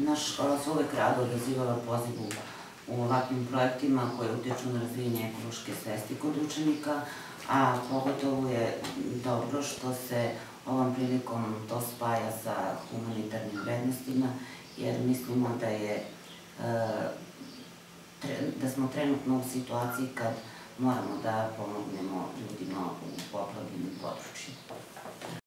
Naša škola se uvek rado odazivala pozivu u ovakvim projektima koje utiču na razvijenje ekološke svesti kod učenika, a pogotovo je dobro što se ovom prilikom to spaja sa humanitarnim vrednostima, jer mislimo da smo trenutno u situaciji kad moramo da pomognemo ljudima u poplavljenim područjima.